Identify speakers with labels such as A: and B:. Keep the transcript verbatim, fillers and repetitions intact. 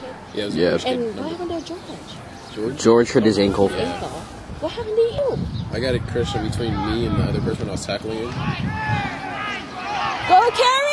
A: Yeah, it was
B: Yeah.
A: a good
C: And
A: number.
C: what happened to George?
A: George?
B: George hurt his ankle.
A: Yeah.
C: Ankle. What happened to you?
A: I got a crush between me and the other person I was tackling him.
C: Go, Carrie!